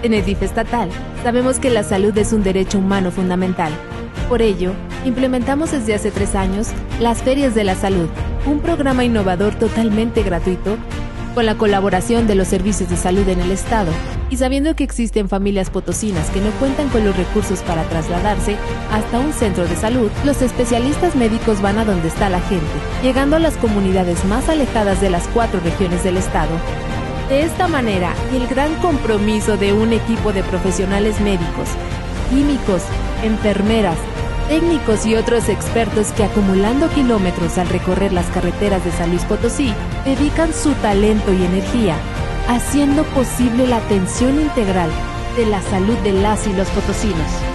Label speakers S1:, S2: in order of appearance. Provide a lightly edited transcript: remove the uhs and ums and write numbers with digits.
S1: En el DIF estatal, sabemos que la salud es un derecho humano fundamental. Por ello, implementamos desde hace 3 años las Ferias de la Salud, un programa innovador totalmente gratuito, con la colaboración de los servicios de salud en el estado, y sabiendo que existen familias potosinas que no cuentan con los recursos para trasladarse hasta un centro de salud, los especialistas médicos van a donde está la gente, llegando a las comunidades más alejadas de las 4 regiones del estado. De esta manera, y el gran compromiso de un equipo de profesionales médicos, químicos, enfermeras, técnicos y otros expertos que, acumulando kilómetros al recorrer las carreteras de San Luis Potosí, dedican su talento y energía, haciendo posible la atención integral de la salud de las y los potosinos.